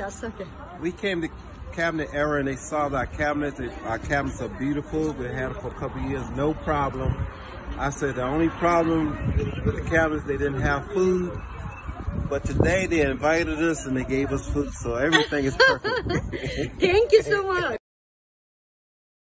Yes, okay. We came to CabinetERA and they saw our cabinets. Our cabinets are beautiful. We had them for a couple of years, no problem. I said the only problem with the cabinets, they didn't have food. But today they invited us and they gave us food, so everything is perfect. Thank you so much.